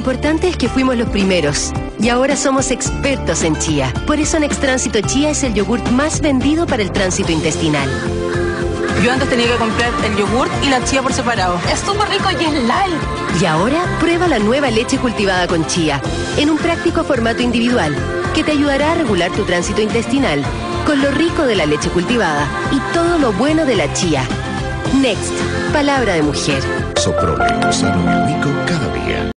importante es que fuimos los primeros y ahora somos expertos en chía. Por eso Next Tránsito Chía es el yogurt más vendido para el tránsito intestinal. Yo antes tenía que comprar el yogurt y la chía por separado. Es súper rico y es light. Y ahora prueba la nueva leche cultivada con chía en un práctico formato individual que te ayudará a regular tu tránsito intestinal con lo rico de la leche cultivada y todo lo bueno de la chía. Next, palabra de mujer. Soprole, sano y rico cada día.